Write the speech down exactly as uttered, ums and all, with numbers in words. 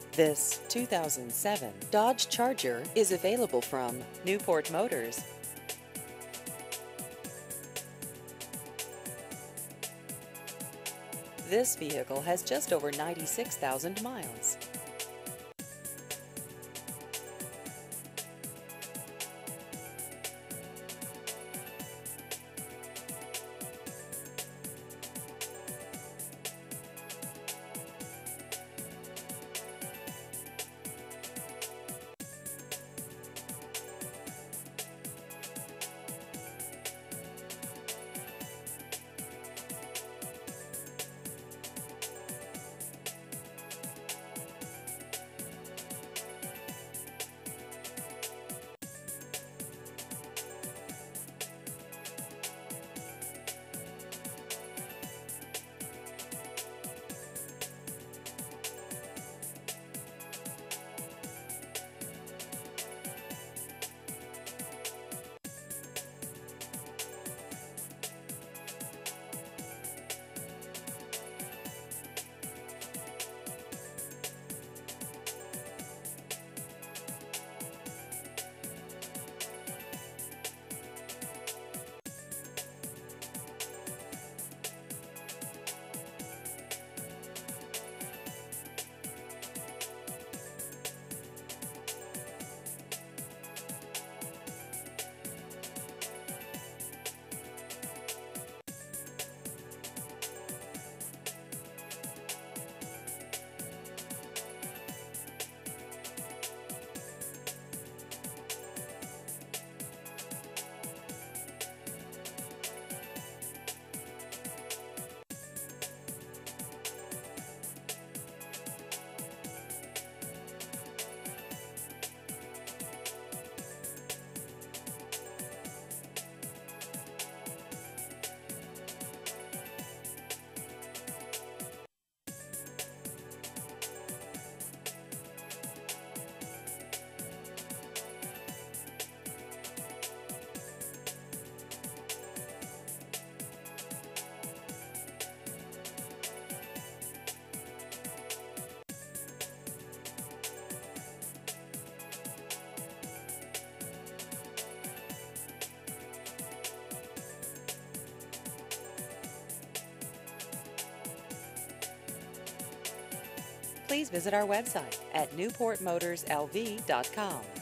This two thousand seven Dodge Charger is available from Newport Motors. This vehicle has just over ninety-six thousand miles. Please visit our website at newport motors l v dot com.